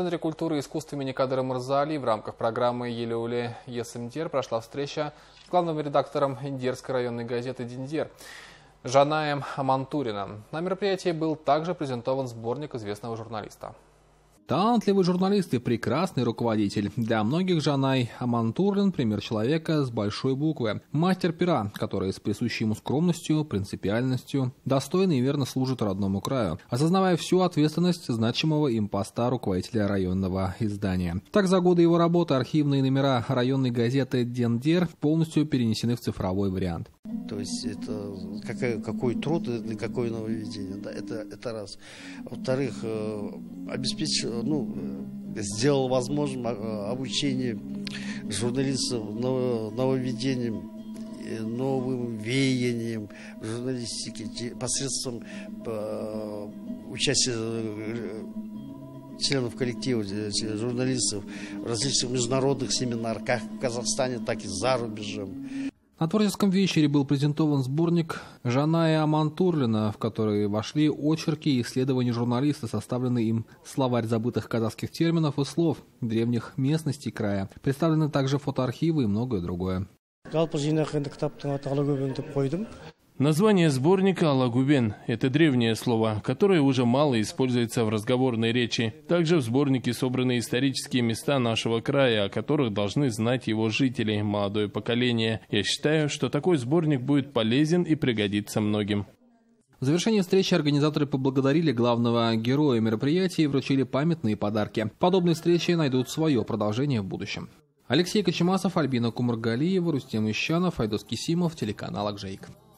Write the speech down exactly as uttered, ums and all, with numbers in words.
Центре культуры и искусств имени Кадыра Мырза Али в рамках программы «Елеуле Есымдер» прошла встреча с главным редактором Индерской районной газеты «Диндер» Жанаем Амантуриным. На мероприятии был также презентован сборник известного журналиста. Талантливый журналист и прекрасный руководитель. Для многих Жанай Амантурлин – пример человека с большой буквы. Мастер пера, который с присущей ему скромностью, принципиальностью, достойно и верно служит родному краю, осознавая всю ответственность значимого им поста руководителя районного издания. Так, за годы его работы архивные номера районной газеты «Диндер» полностью перенесены в цифровой вариант. То есть это какой, какой труд и какое нововведение, да, это, это раз. Во-вторых, обеспечил, ну, сделал возможным обучение журналистов нововведением, новым веянием журналистики посредством участия членов коллектива, журналистов в различных международных семинарах, как в Казахстане, так и за рубежом. На творческом вечере был презентован сборник Жаная Амантурлина, в который вошли очерки и исследования журналиста, составленный им словарь забытых казахских терминов и слов древних местностей края. Представлены также фотоархивы и многое другое. Название сборника «Алагубен» – это древнее слово, которое уже мало используется в разговорной речи. Также в сборнике собраны исторические места нашего края, о которых должны знать его жители, молодое поколение. Я считаю, что такой сборник будет полезен и пригодится многим. В завершении встречи организаторы поблагодарили главного героя мероприятия и вручили памятные подарки. Подобные встречи найдут свое продолжение в будущем. Алексей Кочемасов, Альбина Кумаргалиева, Рустем Ищанов, Айдос Кисимов, телеканал Акжейк.